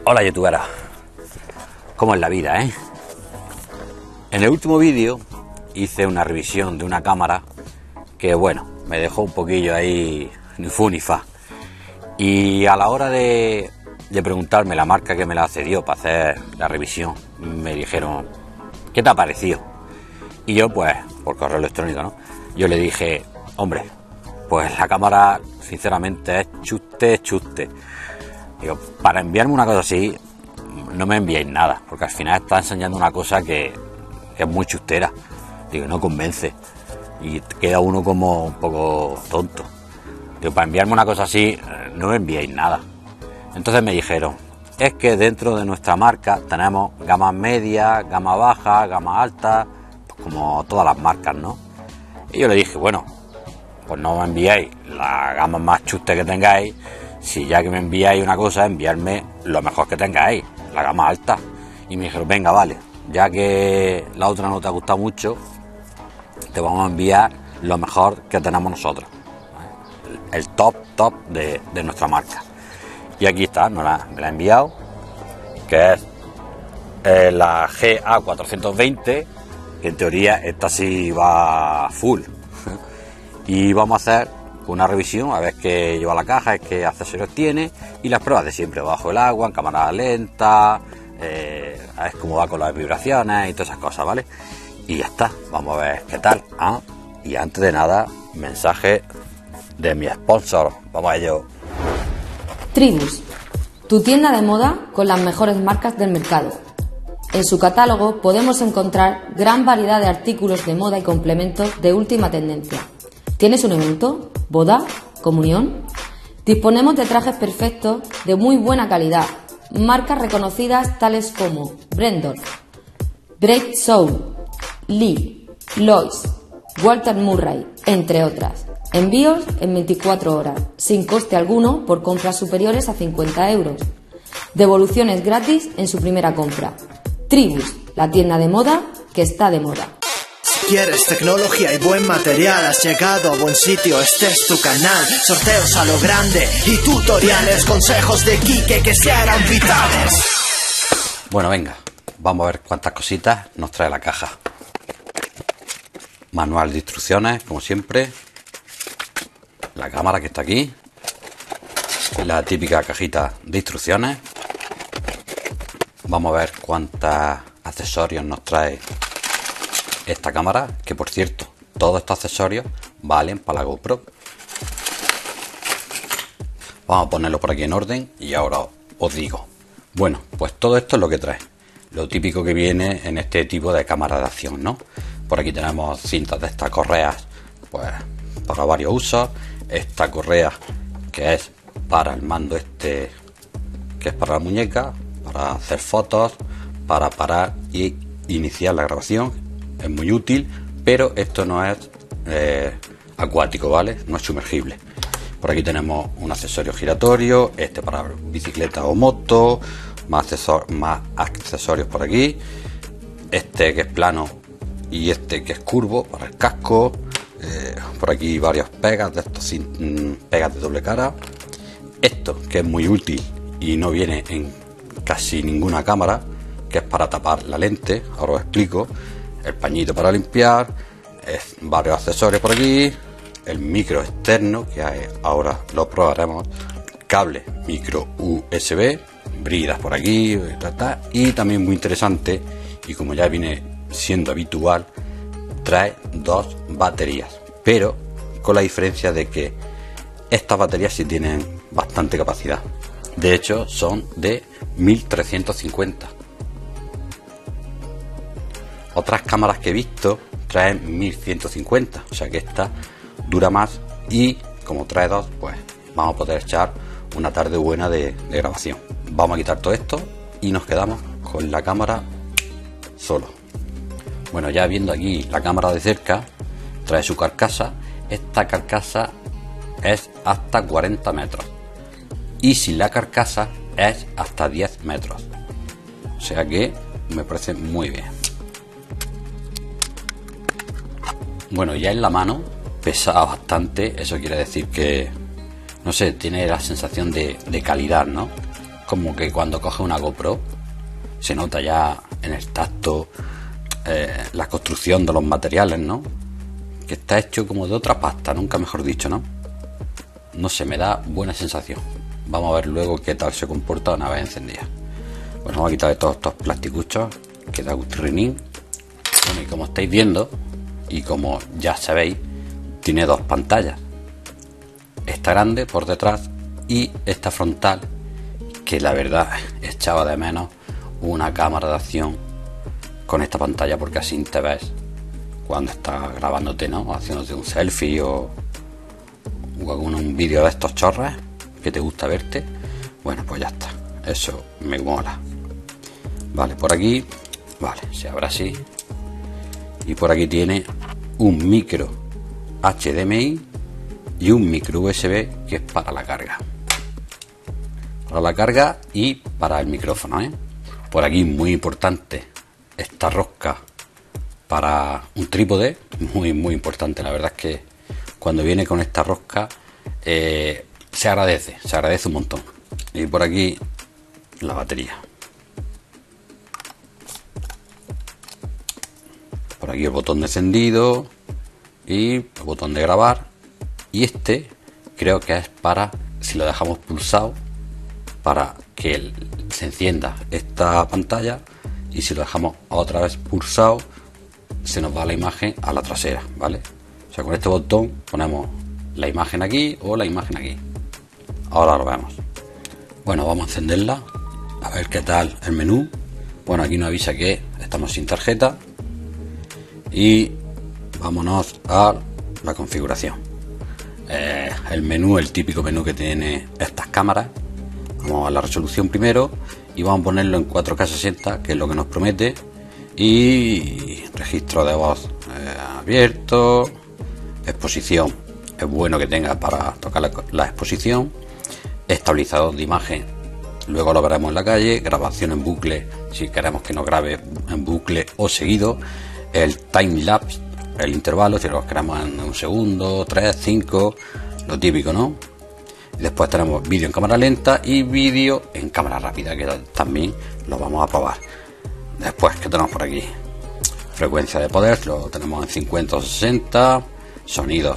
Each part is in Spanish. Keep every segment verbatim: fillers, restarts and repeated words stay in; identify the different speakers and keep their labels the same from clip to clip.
Speaker 1: Hola youtubera, ¿cómo es la vida, eh? En el último vídeo hice una revisión de una cámara que, bueno, me dejó un poquillo ahí ni fu ni fa. Y a la hora de, de preguntarme la marca que me la cedió para hacer la revisión, me dijeron, ¿qué te ha parecido? Y yo, pues, por correo electrónico, ¿no? Yo le dije, hombre, pues la cámara sinceramente es chuste, chuste. Digo, para enviarme una cosa así, no me enviéis nada, porque al final está enseñando una cosa que, que es muy chustera. Digo, no convence. Y queda uno como un poco tonto. Digo, para enviarme una cosa así, no me enviéis nada. Entonces me dijeron, es que dentro de nuestra marca tenemos gama media, gama baja, gama alta, pues como todas las marcas, ¿no? Y yo le dije, bueno, pues no me enviáis la gama más chuste que tengáis. Si ya que me enviáis una cosa, enviarme lo mejor que tengáis, la gama alta. Y me dijeron, venga, vale, ya que la otra no te ha gustado mucho, te vamos a enviar lo mejor que tenemos nosotros, el top, top de, de nuestra marca. Y aquí está, nos la, me la ha enviado, que es eh, la G A cuatrocientos veinte, que en teoría esta sí va full. Y vamos a hacer una revisión, a ver qué lleva la caja, qué accesorios tiene y las pruebas de siempre, bajo el agua, en cámara lenta, eh, a ver cómo va con las vibraciones y todas esas cosas, ¿vale? Y ya está, vamos a ver qué tal. ¿Ah? Y antes de nada, mensaje de mi sponsor, vamos a ello.
Speaker 2: Tribus, tu tienda de moda con las mejores marcas del mercado. En su catálogo podemos encontrar gran variedad de artículos de moda y complementos de última tendencia. ¿Tienes un evento? ¿Boda? ¿Comunión? Disponemos de trajes perfectos de muy buena calidad, marcas reconocidas tales como Brendor, Break Soul, Lee, Lois, Walter Murray, entre otras. Envíos en veinticuatro horas, sin coste alguno por compras superiores a cincuenta euros. Devoluciones gratis en su primera compra. Tribus, la tienda de moda que está de moda.
Speaker 3: ¿Quieres tecnología y buen material? Has llegado a buen sitio, este es tu canal. Sorteos a lo grande y tutoriales, consejos de Quique que serán vitales.
Speaker 1: Bueno, venga, vamos a ver cuántas cositas nos trae la caja. Manual de instrucciones, como siempre. La cámara que está aquí. La típica cajita de instrucciones. Vamos a ver cuántos accesorios nos trae esta cámara, que por cierto, todos estos accesorios valen para la GoPro. Vamos a ponerlo por aquí en orden y ahora os digo. Bueno, pues todo esto es lo que trae. Lo típico que viene en este tipo de cámara de acción, ¿no? Por aquí tenemos cintas de estas correas, pues para varios usos. Esta correa que es para el mando este, que es para la muñeca, para hacer fotos, para parar y iniciar la grabación. Es muy útil, pero esto no es eh, acuático, ¿vale? No es sumergible. Por aquí tenemos un accesorio giratorio, este para bicicleta o moto, más, accesor más accesorios por aquí, este que es plano y este que es curvo para el casco. Eh, por aquí varios pegas de estos sin, pegas de doble cara. Esto que es muy útil y no viene en casi ninguna cámara, que es para tapar la lente, ahora os explico. El pañito para limpiar, es, varios accesorios por aquí, el micro externo que ahora lo probaremos, cable micro U S B, bridas por aquí, ta, ta, y también muy interesante, y como ya viene siendo habitual, trae dos baterías, pero con la diferencia de que estas baterías sí tienen bastante capacidad. De hecho son de mil trescientos cincuenta. Otras cámaras que he visto traen mil ciento cincuenta, o sea que esta dura más, y como trae dos, pues vamos a poder echar una tarde buena de, de grabación. Vamos a quitar todo esto y nos quedamos con la cámara solo. Bueno, ya viendo aquí la cámara de cerca, trae su carcasa. Esta carcasa es hasta cuarenta metros y sin la carcasa es hasta diez metros, o sea que me parece muy bien. Bueno, ya en la mano pesa bastante, eso quiere decir que, no sé, tiene la sensación de, de calidad, ¿no? como que cuando coges una GoPro se nota ya en el tacto eh, la construcción de los materiales, ¿no? Que está hecho como de otra pasta, nunca mejor dicho, ¿no? No sé, me da buena sensación. Vamos a ver luego qué tal se comporta una vez encendida. Bueno, vamos a quitar todos estos plasticuchos que da gustrinín. Bueno, y como estáis viendo, y como ya sabéis, tiene dos pantallas. Esta grande por detrás y esta frontal, que la verdad echaba de menos una cámara de acción con esta pantalla, porque así te ves cuando estás grabándote, ¿no? Haciéndote un selfie o, o algún un vídeo de estos chorras que te gusta verte. Bueno, pues ya está, eso me mola. Vale, por aquí, vale, se abre así. Y por aquí tiene un micro H D M I y un micro U S B que es para la carga. Para la carga y para el micrófono, ¿eh? Por aquí, muy importante, esta rosca para un trípode, muy muy importante. La verdad es que cuando viene con esta rosca eh, se agradece, se agradece un montón. Y por aquí la batería. Por aquí el botón de encendido y el botón de grabar. Y este creo que es para, si lo dejamos pulsado, para que el, se encienda esta pantalla, y si lo dejamos otra vez pulsado se nos va la imagen a la trasera, ¿vale? O sea, con este botón ponemos la imagen aquí o la imagen aquí. Ahora lo vemos. Bueno, vamos a encenderla a ver qué tal el menú. Bueno, aquí nos avisa que estamos sin tarjeta y vámonos a la configuración. Eh, el menú, el típico menú que tiene estas cámaras. Vamos a la resolución primero y vamos a ponerlo en cuatro K sesenta, que es lo que nos promete. Y registro de voz eh, abierto. Exposición, es bueno que tenga para tocar la, la exposición. Estabilizador de imagen, luego lo veremos en la calle. Grabación en bucle, si queremos que nos grabe en bucle o seguido. El time lapse, el intervalo, si lo queremos en un segundo, tres, cinco, lo típico, ¿no? Y después tenemos vídeo en cámara lenta y vídeo en cámara rápida, que también lo vamos a probar. Después, ¿qué tenemos por aquí? Frecuencia de poder, lo tenemos en cincuenta o sesenta. Sonidos,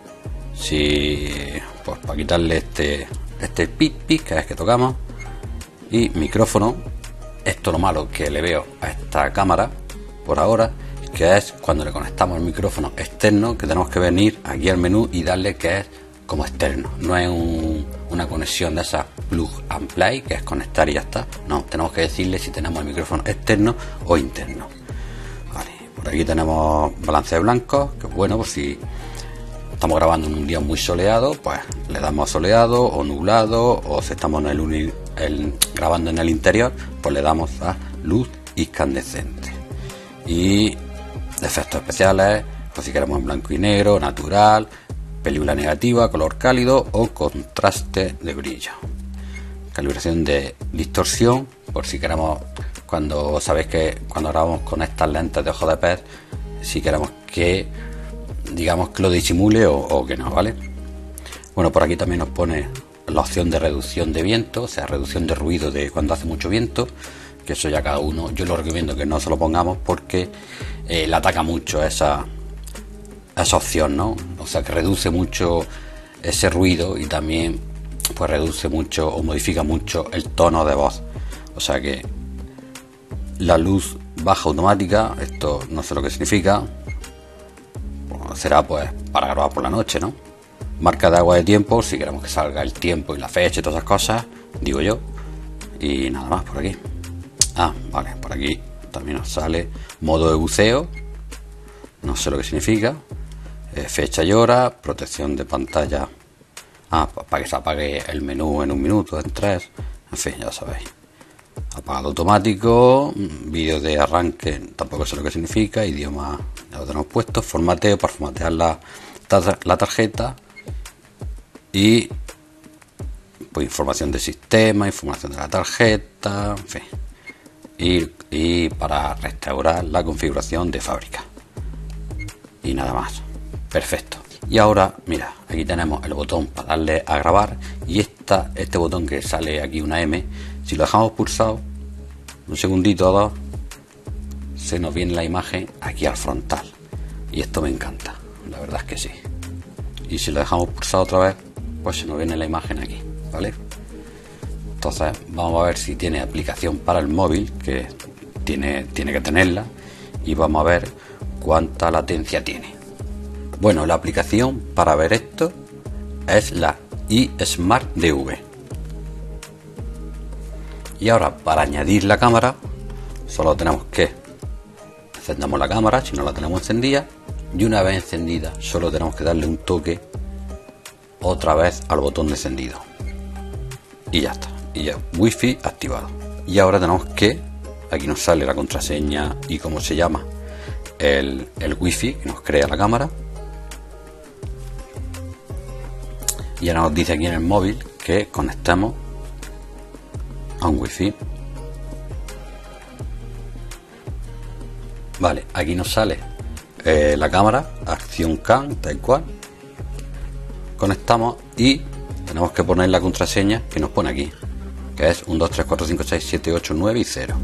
Speaker 1: si pues para quitarle este este pip pip cada vez que tocamos. Y micrófono, esto lo malo que le veo a esta cámara por ahora, que es cuando le conectamos el micrófono externo, que tenemos que venir aquí al menú y darle que es como externo, no es un, una conexión de esas plug and play, que es conectar y ya está. No, tenemos que decirle si tenemos el micrófono externo o interno. Vale, por aquí tenemos balance de blancos, que es bueno por si estamos grabando en un día muy soleado, pues le damos soleado o nublado, o si estamos en el, uni, el grabando en el interior, pues le damos a luz incandescente. Y efectos especiales, pues si queremos en blanco y negro, natural, película negativa, color cálido o contraste de brillo. Calibración de distorsión, por si queremos, cuando sabéis que cuando grabamos con estas lentes de ojo de pez, si queremos que digamos que lo disimule o, o que no, ¿vale? Bueno, por aquí también nos pone la opción de reducción de viento, o sea, reducción de ruido de cuando hace mucho viento, que eso ya cada uno, yo lo recomiendo que no se lo pongamos porque eh, le ataca mucho esa esa opción, ¿no? O sea, que reduce mucho ese ruido y también pues reduce mucho o modifica mucho el tono de voz. O sea que la luz baja automática, esto no sé lo que significa, bueno, será pues para grabar por la noche, ¿no? Marca de agua de tiempo, si queremos que salga el tiempo y la fecha y todas esas cosas, digo yo. Y nada más por aquí. Ah, vale, por aquí también nos sale modo de buceo, no sé lo que significa. Eh, fecha y hora, protección de pantalla, ah, para que se apague el menú en un minuto, en tres, en fin, ya sabéis. Apagado automático, vídeo de arranque, tampoco sé lo que significa, idioma ya lo tenemos puesto, formateo para formatear la, la tarjeta y pues información del sistema, información de la tarjeta, en fin, y, y para restaurar la configuración de fábrica y nada más. Perfecto. Y ahora, mira, aquí tenemos el botón para darle a grabar y esta, este botón que sale aquí una M Si lo dejamos pulsado un segundito o dos, se nos viene la imagen aquí al frontal, y esto me encanta, la verdad es que sí. Y si lo dejamos pulsado otra vez, pues se nos viene la imagen aquí, ¿vale? Entonces vamos a ver si tiene aplicación para el móvil, que tiene, tiene que tenerla, y vamos a ver cuánta latencia tiene. Bueno, la aplicación para ver esto es la iSmart D V. Y ahora, para añadir la cámara, solo tenemos que encendamos la cámara si no la tenemos encendida, y una vez encendida solo tenemos que darle un toque otra vez al botón de encendido y ya está, y ya wifi activado. Y ahora tenemos que, aquí nos sale la contraseña y cómo se llama el, el wifi que nos crea la cámara, y ahora nos dice aquí en el móvil que conectemos a un wifi. Vale, aquí nos sale eh, la cámara, acción cam, tal cual. Conectamos y tenemos que poner la contraseña que nos pone aquí, que es uno, dos, tres, cuatro, cinco, seis, siete, ocho, nueve y cero.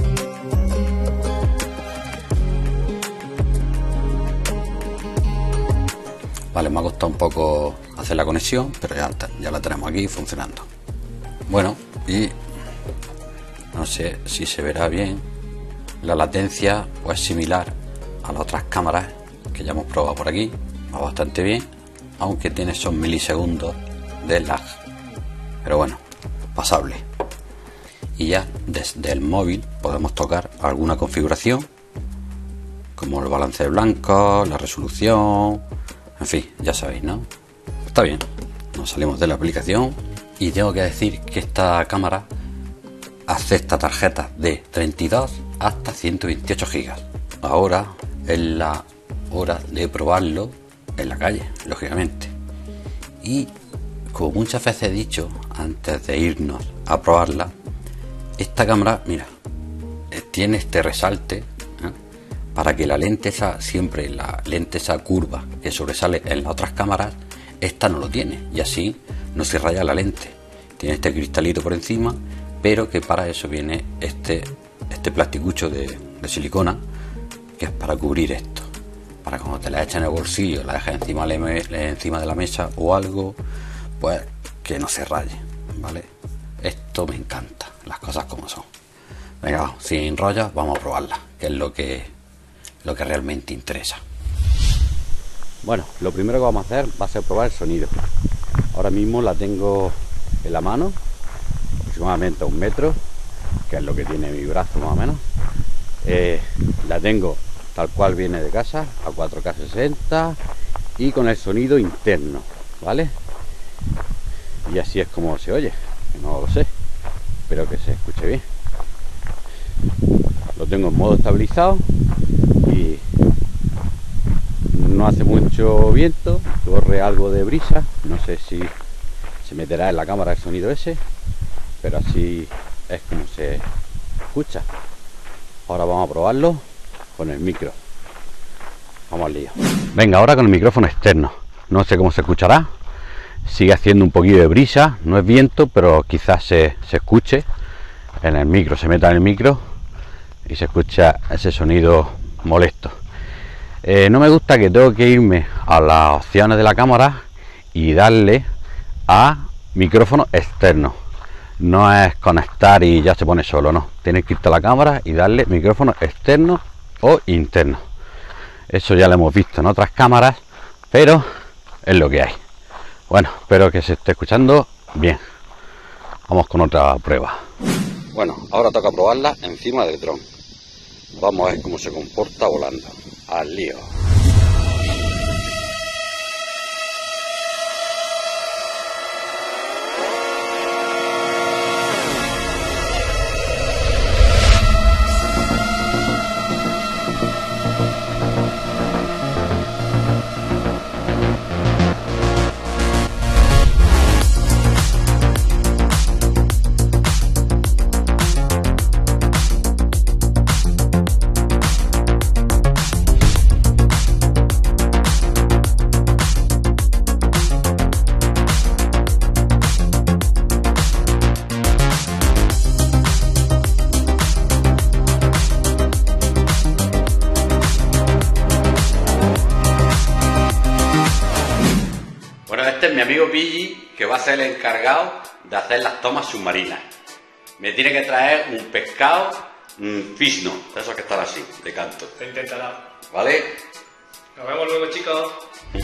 Speaker 1: Vale, me ha costado un poco hacer la conexión, pero ya, ya la tenemos aquí funcionando. Bueno, y no sé si se verá bien. La latencia pues similar a las otras cámaras que ya hemos probado por aquí, va bastante bien, aunque tiene esos milisegundos de lag, pero bueno, pasable. Y ya desde el móvil podemos tocar alguna configuración, como el balance de blancos, la resolución, en fin, ya sabéis, ¿no? Está bien. Nos salimos de la aplicación y tengo que decir que esta cámara acepta tarjetas de treinta y dos hasta ciento veintiocho gigas. Ahora es la hora de probarlo en la calle, lógicamente. Y como muchas veces he dicho antes de irnos a probarla, esta cámara, mira, tiene este resalte, ¿eh? Para que la lente esa, siempre la lente esa curva que sobresale en las otras cámaras, esta no lo tiene, y así no se raya la lente. Tiene este cristalito por encima, pero que para eso viene este este plasticucho de, de silicona, que es para cubrir esto, para cuando te la echas en el bolsillo, la dejas encima, encima de la mesa o algo, pues que no se raye, ¿vale? Esto me encanta, las cosas como son. Venga, sin rollos, vamos a probarla, que es lo que lo que realmente interesa. Bueno, lo primero que vamos a hacer va a ser probar el sonido. Ahora mismo la tengo en la mano, aproximadamente a un metro, que es lo que tiene mi brazo más o menos. Eh, la tengo tal cual viene de casa, a cuatro K sesenta y con el sonido interno, ¿vale? Y así es como se oye, no lo sé, espero que se escuche bien. Lo tengo en modo estabilizado y no hace mucho viento, corre algo de brisa, no sé si se meterá en la cámara el sonido ese, pero así es como se escucha. Ahora vamos a probarlo con el micro. Vamos al lío. Venga, ahora con el micrófono externo. No sé cómo se escuchará. Sigue haciendo un poquillo de brisa, no es viento, pero quizás se, se escuche en el micro, se meta en el micro y se escucha ese sonido molesto. Eh, no me gusta que tengo que irme a las opciones de la cámara y darle a micrófono externo. No es conectar y ya se pone solo, no. Tienes que irte a la cámara y darle micrófono externo o interno. Eso ya lo hemos visto en otras cámaras, pero es lo que hay. Bueno, espero que se esté escuchando bien. Vamos con otra prueba. Bueno, ahora toca probarla encima del dron. Vamos a ver cómo se comporta volando. Al lío. amigo Pilli, que va a ser el encargado de hacer las tomas submarinas. Me tiene que traer un pescado un fisno, de esos que están así, de canto.
Speaker 4: Se intentará.
Speaker 1: ¿Vale?
Speaker 4: Nos vemos luego, chicos.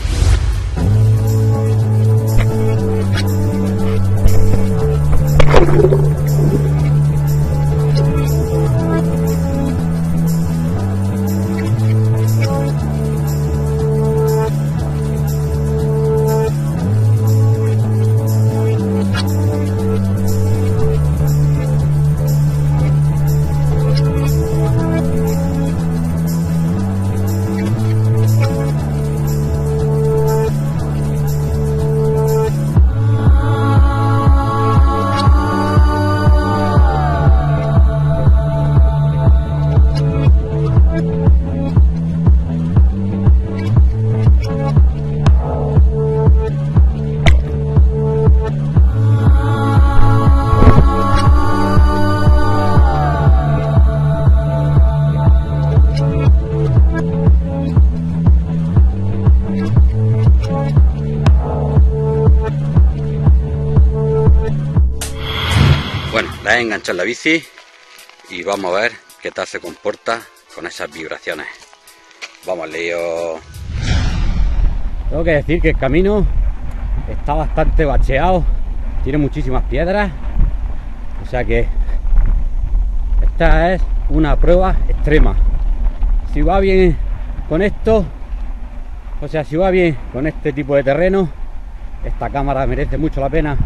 Speaker 1: Bueno, la he enganchado en la bici y vamos a ver qué tal se comporta con esas vibraciones. Vamos al lío.
Speaker 5: Tengo que decir que el camino está bastante bacheado, tiene muchísimas piedras, o sea que esta es una prueba extrema. Si va bien con esto, o sea, si va bien con este tipo de terreno, esta cámara merece mucho la pena.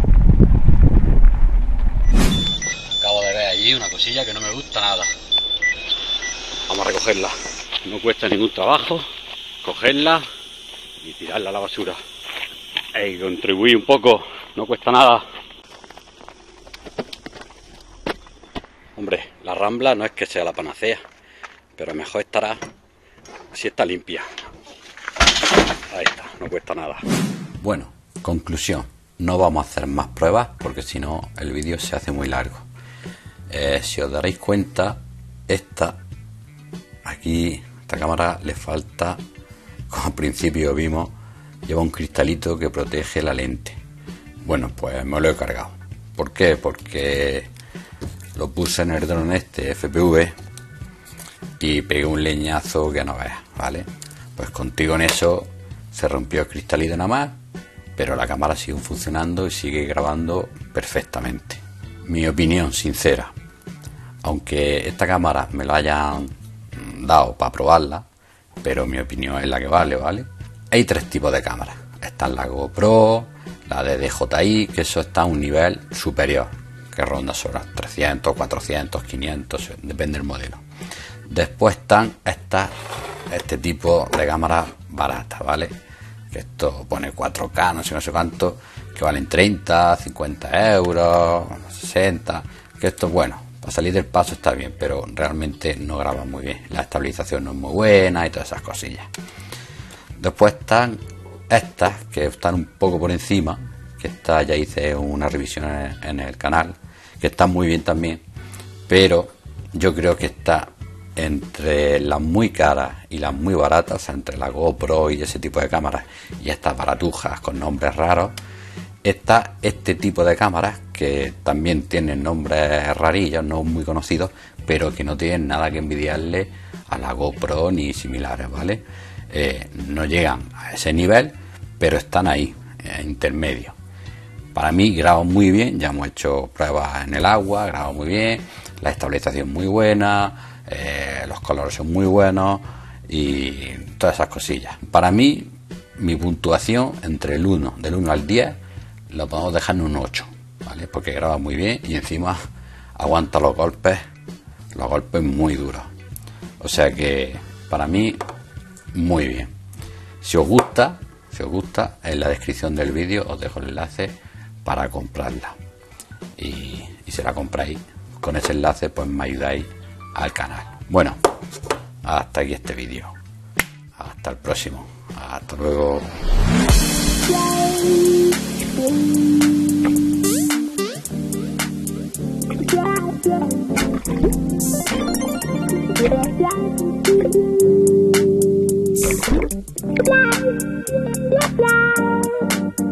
Speaker 1: Acabo de ver allí una cosilla que no me gusta nada. Vamos a recogerla. No cuesta ningún trabajo cogerla y tirarla a la basura. Hay que contribuir un poco, no cuesta nada. Hombre, la Rambla no es que sea la panacea, pero mejor estará si está limpia. Ahí está, no cuesta nada. Bueno, conclusión. No vamos a hacer más pruebas porque si no el vídeo se hace muy largo. Eh, si os daréis cuenta, esta aquí, esta cámara le falta, como al principio vimos, lleva un cristalito que protege la lente. Bueno, pues me lo he cargado. ¿Por qué? Porque lo puse en el dron este F P V y pegué un leñazo que no veas, ¿vale? Pues contigo en eso se rompió el cristalito nada más, pero la cámara sigue funcionando y sigue grabando perfectamente. Mi opinión sincera, aunque esta cámara me la hayan dado para probarla, pero mi opinión es la que vale, ¿vale? Hay tres tipos de cámaras. Está la GoPro, la de D J I, que eso está a un nivel superior, que ronda sobre trescientos, cuatrocientos, quinientos, depende del modelo. Después están estas, este tipo de cámaras baratas, ¿vale? Que esto pone cuatro K, no sé, no sé cuánto, que valen treinta, cincuenta euros, sesenta, que esto, bueno, para salir del paso está bien, pero realmente no graba muy bien. La estabilización no es muy buena y todas esas cosillas. Después están estas, que están un poco por encima, que esta ya hice una revisión en, en el canal, que están muy bien también, pero yo creo que está entre las muy caras y las muy baratas, o sea, entre la GoPro y ese tipo de cámaras y estas baratujas con nombres raros, está este tipo de cámaras que también tienen nombres rarillos, no muy conocidos, pero que no tienen nada que envidiarle a la GoPro ni similares, ¿vale? Eh, no llegan a ese nivel, pero están ahí, eh, intermedio. Para mí grabo muy bien, ya hemos hecho pruebas en el agua, grabo muy bien, la estabilización muy buena, eh, los colores son muy buenos y todas esas cosillas. Para mí, mi puntuación entre el uno, del uno al diez, lo podemos dejar en un ocho, ¿vale? Porque graba muy bien y encima aguanta los golpes, los golpes muy duros. O sea que para mí, muy bien. Si os gusta, si os gusta, en la descripción del vídeo os dejo el enlace para comprarla. Y, y si la compráis, con ese enlace pues me ayudáis al canal. Bueno, hasta aquí este vídeo. Hasta el próximo. Hasta luego.
Speaker 6: Yeah.